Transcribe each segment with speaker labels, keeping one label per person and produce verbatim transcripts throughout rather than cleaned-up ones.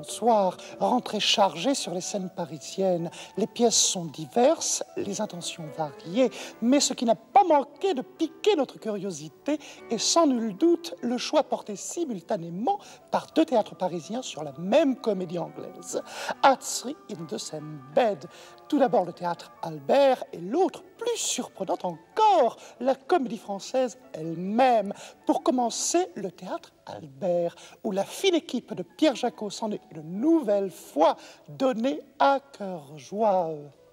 Speaker 1: bonsoir, rentrez chargée sur les scènes parisiennes. Les pièces sont diverses, les intentions variées, mais ce qui n'a pas manqué de piquer notre curiosité est sans nul doute le choix porté simultanément par deux théâtres parisiens sur la même comédie anglaise. Hat's in the same bed. Tout d'abord le théâtre Albert et l'autre, plus surprenante encore, la comédie française elle-même. Pour commencer, le théâtre Albert, où la fine équipe de Pierre Jacot s'en est une nouvelle fois donnée à cœur joie.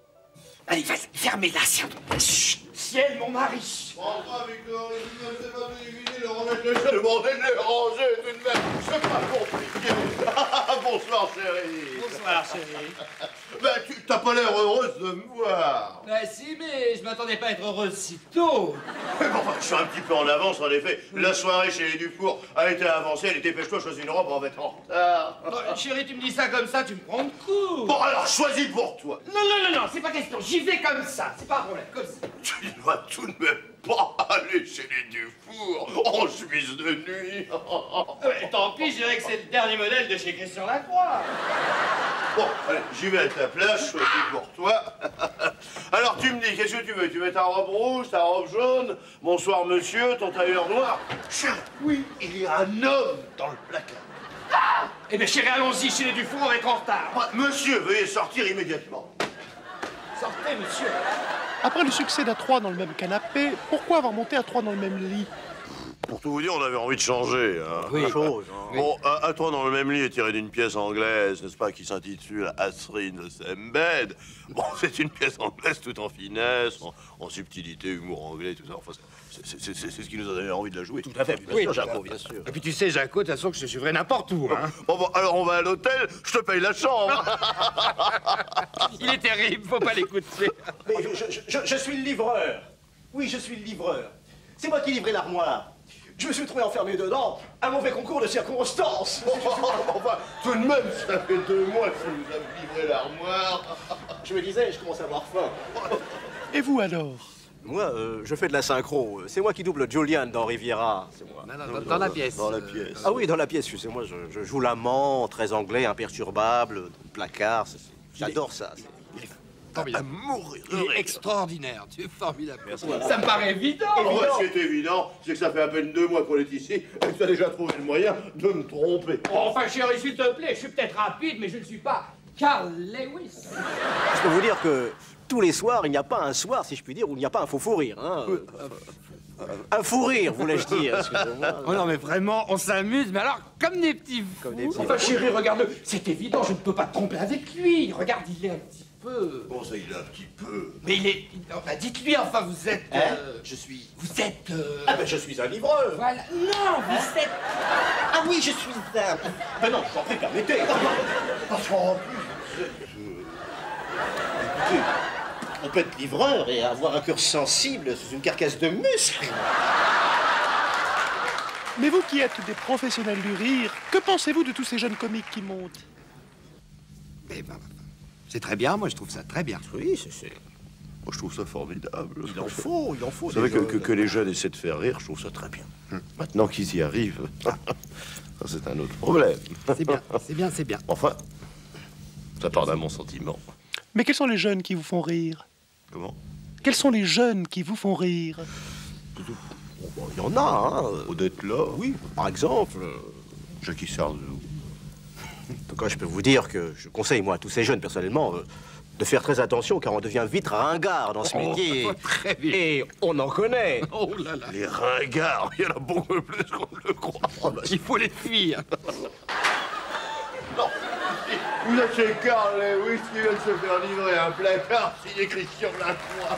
Speaker 2: Allez, vas-y, fermez-la, ciel. Ciel, mon mari.
Speaker 3: Rentre, Victor, je ne sais pas deviner, le remettre le chien, le bordel, le ranger, tout de même. C'est pas compliqué. Bonsoir, chérie.
Speaker 2: Bonsoir, chérie.
Speaker 3: Ben, tu t'as pas l'air heureuse de me voir.
Speaker 2: Bah si, mais je m'attendais pas à être heureuse si tôt.
Speaker 3: Mais bon, je suis un petit peu en avance, en effet. La soirée chez les Dufour a été avancée, elle était pêche-toi, choisis une robe, on va être en retard.
Speaker 2: Bon, chérie, tu me dis ça comme ça, tu me prends de court.
Speaker 3: Bon, alors, choisis pour toi.
Speaker 2: Non, non, non, non, c'est pas question, j'y vais comme ça, c'est pas un problème, comme ça.
Speaker 3: Tu ne vas tout de même pas aller chez les Dufour en chemise de nuit.
Speaker 2: Ouais, tant pis, je dirais que c'est le dernier modèle de chez Christian Lacroix.
Speaker 3: Bon, allez, j'y vais à ta place, choisis pour toi. Alors, tu me dis, qu'est-ce que tu veux? Tu veux ta robe rouge, ta robe jaune? Bonsoir, monsieur, ton tailleur noir? Chérie, oui, il y a un homme dans le placard.
Speaker 2: Ah! Eh bien, chérie, allons-y, chez les Dufour, on va être en retard.
Speaker 3: Ah, monsieur, veuillez sortir immédiatement.
Speaker 2: Sortez, monsieur.
Speaker 1: Après le succès d'À trois dans le même canapé, pourquoi avoir monté à trois dans le même lit?
Speaker 3: Pour tout vous dire, on avait envie de changer. Hein.
Speaker 2: Oui.
Speaker 3: Chose, hein. Bon, à, à toi dans le même lit est tiré d'une pièce anglaise, n'est-ce pas, qui s'intitule Hat's in the same bed. Bon, c'est une pièce anglaise tout en finesse, en, en subtilité, humour anglais, tout ça. Enfin, c'est ce qui nous a donné envie de la jouer.
Speaker 2: Tout à fait, bien
Speaker 3: oui,
Speaker 2: sûr,
Speaker 3: Jaco, bien sûr.
Speaker 2: Et puis tu sais, Jaco, de toute façon, que je te suivrai n'importe où, hein.
Speaker 3: Bon, bon, alors on va à l'hôtel, je te paye la chambre.
Speaker 2: Il est terrible, faut pas l'écouter.
Speaker 4: Mais je, je, je, je suis le livreur. Oui, je suis le livreur. C'est moi qui livrais l'armoire. Je me suis trouvé enfermé dedans. Un mauvais concours de circonstances.
Speaker 3: Enfin, tout de même, ça fait deux mois que ça nous a livré l'armoire.
Speaker 4: Je me disais, je commence à avoir faim.
Speaker 1: Et vous alors?
Speaker 4: Moi, euh, je fais de la synchro. C'est moi qui double Julian dans Riviera. C'est moi.
Speaker 2: Non, non, dans, dans la pièce.
Speaker 3: Dans la pièce.
Speaker 4: Ah oui, dans la pièce, excusez-moi, je, je joue l'amant, très anglais, imperturbable, placard. J'adore ça.
Speaker 2: Formidable.
Speaker 3: À mourir.
Speaker 2: Il est extraordinaire, tu es formidable.
Speaker 4: Merci.
Speaker 2: Ça me paraît évident.
Speaker 3: En vrai, ce qui est évident, c'est que ça fait à peine deux mois qu'on est ici et que tu as déjà trouvé le moyen de me tromper.
Speaker 2: Oh, enfin, chérie, s'il te plaît, je suis peut-être rapide, mais je ne suis pas Carl Lewis.
Speaker 4: Je peux vous dire que tous les soirs, il n'y a pas un soir, si je puis dire, où il n'y a pas un faux fou rire. Hein. Un fou rire, voulais-je dire. Excusez-moi.
Speaker 2: Oh non, mais vraiment, on s'amuse, mais alors, comme des petits fous.
Speaker 4: Comme des petits
Speaker 2: Enfin, chérie, regarde-le, c'est évident, je ne peux pas te tromper avec lui. Regarde, il est un petit peu...
Speaker 3: Bon, ça, il est un petit peu.
Speaker 2: Mais il est... Enfin, dites-lui, enfin, vous êtes...
Speaker 4: Hein
Speaker 2: euh,
Speaker 4: Je suis...
Speaker 2: Vous êtes... euh,
Speaker 4: Ah ben, je suis un livreur.
Speaker 2: Voilà. Non, vous êtes...
Speaker 4: Ah oui, je suis un... Ben non, je t'en prie, permettez.
Speaker 3: Parce qu'en plus, vous êtes... euh,
Speaker 4: Écoutez, on peut être livreur et avoir un cœur sensible sous une carcasse de muscles.
Speaker 1: Mais vous qui êtes des professionnels du rire, que pensez-vous de tous ces jeunes comiques qui montent?
Speaker 2: Eh ben, c'est très bien, moi je trouve ça très bien.
Speaker 4: Oui, c'est...
Speaker 3: Moi, je trouve ça formidable.
Speaker 4: Il en faut, il en faut.
Speaker 3: Vous savez que,
Speaker 4: des
Speaker 3: que,
Speaker 4: jeunes.
Speaker 3: que les jeunes essaient de faire rire, je trouve ça très bien. Maintenant qu'ils y arrivent, ça, c'est un autre problème.
Speaker 2: C'est bien, c'est bien, c'est bien.
Speaker 3: Enfin, ça part d'un bon sentiment.
Speaker 1: Mais quels sont les jeunes qui vous font rire?
Speaker 3: Comment?
Speaker 1: Quels sont les jeunes qui vous font rire?
Speaker 4: Bon, il y en a, hein.
Speaker 3: Odette là,
Speaker 4: Oui, par exemple. euh,
Speaker 3: Jackie Sardou.
Speaker 4: En tout cas, je peux vous dire que je conseille, moi, à tous ces jeunes, personnellement, euh, de faire très attention, car on devient vite ringard dans ce
Speaker 2: Oh,
Speaker 4: métier.
Speaker 2: très vite.
Speaker 4: Et on en connaît.
Speaker 2: Oh là là.
Speaker 3: Les ringards, il y en a beaucoup plus qu'on ne le croit.
Speaker 2: Il faut les fuir.
Speaker 3: Non, vous êtes chez Carl Lewis qui vient de se faire livrer un placard signé Christian Lacroix.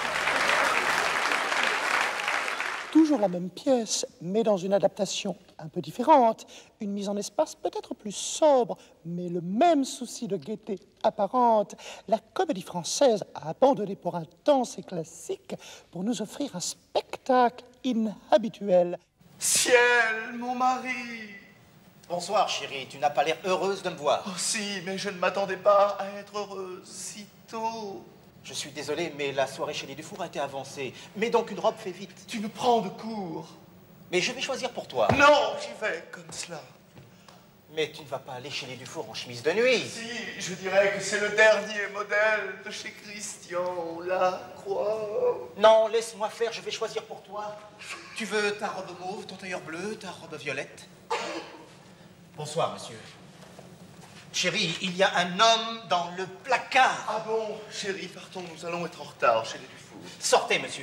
Speaker 1: Toujours la même pièce, mais dans une adaptation un peu différente. Une mise en espace peut-être plus sobre, mais le même souci de gaieté apparente. La comédie française a abandonné pour un temps ses classiques pour nous offrir un spectacle inhabituel.
Speaker 5: Ciel, mon mari!
Speaker 6: Bonsoir, chérie. Tu n'as pas l'air heureuse de me voir.
Speaker 5: Oh si, mais je ne m'attendais pas à être heureuse si tôt.
Speaker 6: Je suis désolé, mais la soirée chez les Dufour a été avancée. Mais donc une robe fait vite.
Speaker 5: Tu me prends de court.
Speaker 6: Mais je vais choisir pour toi.
Speaker 5: Non, j'y vais comme cela.
Speaker 6: Mais tu ne vas pas aller chez les Dufour en chemise de nuit.
Speaker 5: Si, je dirais que c'est le dernier modèle de chez Christian Lacroix.
Speaker 6: Non, laisse-moi faire, je vais choisir pour toi. Tu veux ta robe mauve, ton tailleur bleu, ta robe violette? Bonsoir, monsieur. Chérie, il y a un homme dans le placard.
Speaker 5: Ah bon, chérie, partons, nous allons être en retard chez les Dufour.
Speaker 6: Sortez, monsieur.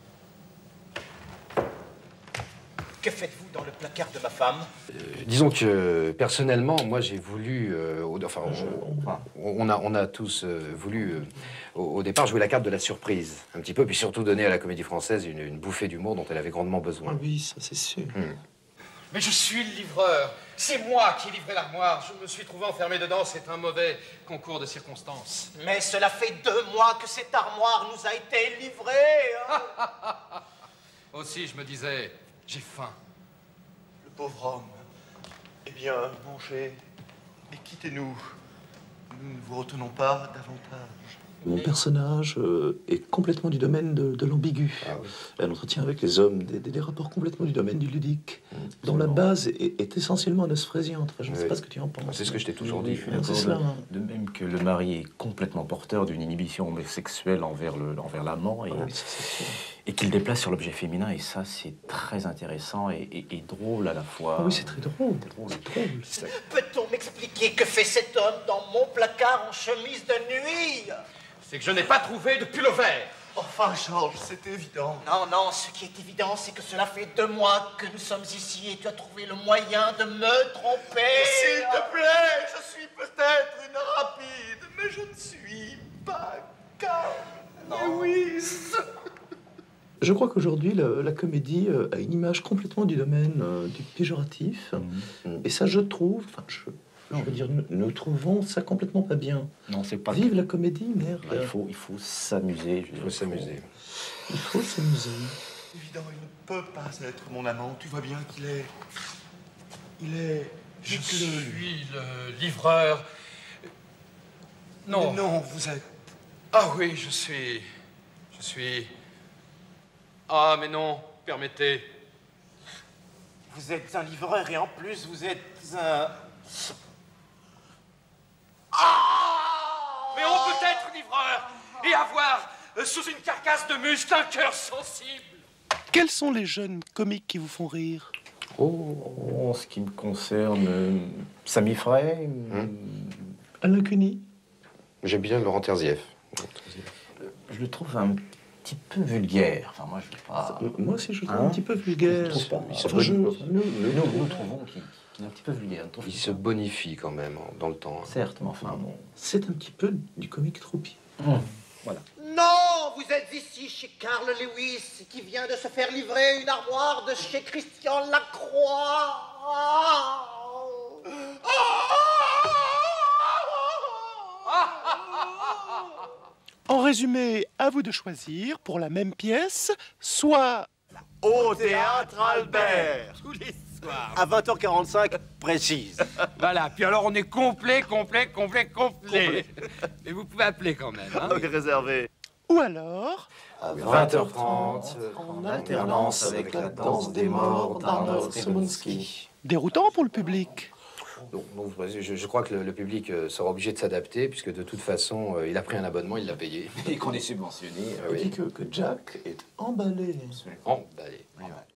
Speaker 6: Que faites-vous dans le placard de ma femme?
Speaker 7: Euh, disons que, personnellement, moi, j'ai voulu... euh, au- enfin, on, on a, on a tous euh, voulu, euh, au, au départ, jouer la carte de la surprise, un petit peu, puis surtout donner à la Comédie Française une, une bouffée d'humour dont elle avait grandement besoin.
Speaker 1: Ah oui, ça c'est sûr.
Speaker 7: Hmm.
Speaker 2: Mais je suis le livreur. C'est moi qui ai livré l'armoire. Je me suis trouvé enfermé dedans. C'est un mauvais concours de circonstances.
Speaker 6: Mais cela fait deux mois que cette armoire nous a été livrée. Hein.
Speaker 2: Aussi, je me disais, j'ai faim.
Speaker 5: Le pauvre homme. Eh bien, mangez et quittez-nous. Nous ne vous retenons pas davantage.
Speaker 8: Mon personnage euh, est complètement du domaine de, de l'ambigu.
Speaker 7: Ah oui.
Speaker 8: Elle entretient avec les hommes des, des- des rapports complètement du domaine du ludique, dont la base est, est essentiellement anasphrésiante. Enfin, je ne sais
Speaker 7: Oui.
Speaker 8: pas ce que tu en penses.
Speaker 7: C'est ce que je t'ai toujours
Speaker 9: Oui,
Speaker 7: dit.
Speaker 9: je suis
Speaker 8: Ah,
Speaker 9: d'accord.
Speaker 8: c'est cela,
Speaker 9: De-
Speaker 8: hein.
Speaker 9: De même que le mari est complètement porteur d'une inhibition homosexuelle envers le, envers l'amant et,
Speaker 8: Oui, ça, c'est sûr.
Speaker 9: et qu'il déplace sur l'objet féminin. Et ça, c'est très intéressant et, et- et drôle à la fois.
Speaker 8: Ah oui, c'est très drôle. C'est drôle.
Speaker 6: Peut-on m'expliquer que fait cet homme dans mon placard en chemise de nuit?
Speaker 2: C'est que je n'ai pas trouvé de pull au vert.
Speaker 5: Enfin, Georges, c'est évident.
Speaker 6: Non, non, ce qui est évident, c'est que cela fait deux mois que nous sommes ici et tu as trouvé le moyen de me tromper.
Speaker 5: S'il te plaît, je suis peut-être une rapide, mais je ne suis pas Carl Lewis.
Speaker 8: Je crois qu'aujourd'hui, la, la comédie euh, a une image complètement du domaine euh, du péjoratif.
Speaker 9: Mhm.
Speaker 8: Et ça, je trouve, enfin, je, je veux dire, nous, nous trouvons ça complètement pas bien.
Speaker 9: Non, c'est pas.
Speaker 8: Vive la comédie, merde.
Speaker 9: Il faut, il faut s'amuser. je veux
Speaker 7: Il
Speaker 9: dire,
Speaker 7: faut s'amuser.
Speaker 8: Il faut s'amuser.
Speaker 5: Évidemment, il ne peut pas être mon amant. Tu vois bien qu'il est... Il est...
Speaker 2: Je
Speaker 5: Dites-le,
Speaker 2: suis le livreur. Non.
Speaker 5: Mais non, vous êtes...
Speaker 2: Ah oui, je suis... Je suis... Ah, mais non, permettez.
Speaker 6: Vous êtes un livreur et en plus vous êtes un...
Speaker 2: Mais on peut être livreur et avoir, euh, sous une carcasse de muscles, un cœur sensible.
Speaker 1: Quels sont les jeunes comiques qui vous font rire?
Speaker 9: Oh, en ce qui me concerne, euh, Samy Frey, euh,
Speaker 8: Alain Cuny.
Speaker 7: J'aime bien Laurent Terzieff.
Speaker 9: je le trouve un petit peu vulgaire. Enfin, moi, je ne pas.
Speaker 8: Moi aussi, je le trouve
Speaker 9: Hein
Speaker 8: un petit peu vulgaire.
Speaker 9: Je trouve pas.
Speaker 8: Enfin,
Speaker 9: Enfin,
Speaker 8: je-
Speaker 9: nous, nous, nous trouvons qu'il qu'il est un petit peu vulgaire. Nous trouvons
Speaker 7: Il
Speaker 9: qu'il-
Speaker 7: se bonifie quand même hein, dans le temps. hein.
Speaker 9: Certes, mais enfin, bon.
Speaker 8: C'est un petit peu du comique troupier.
Speaker 9: Voilà.
Speaker 6: Non, vous êtes ici chez Carl Lewis qui vient de se faire livrer une armoire de chez Christian Lacroix.
Speaker 1: En résumé, à vous de choisir pour la même pièce, soit
Speaker 4: Au théâtre Albert,
Speaker 2: Tous les soirs.
Speaker 4: à vingt heures quarante-cinq précise.
Speaker 2: Voilà, puis alors on est complet, complet, complet, complet. Mais vous pouvez appeler quand même, hein.
Speaker 3: Donc réservé.
Speaker 1: ou alors
Speaker 7: À vingt heures trente,
Speaker 8: en
Speaker 7: alternance avec la danse des morts d'Arnold Simoński.
Speaker 1: déroutant pour le public.
Speaker 7: Donc, donc, je, je crois que le, le public euh, sera obligé de s'adapter, puisque de toute façon, euh, il a pris un abonnement, il l'a payé.
Speaker 9: Et qu'on est subventionné.
Speaker 7: Ah
Speaker 8: Et
Speaker 7: oui.
Speaker 8: que, que Jack est emballé.
Speaker 7: Bon, bah, allez.
Speaker 9: Oui, ouais.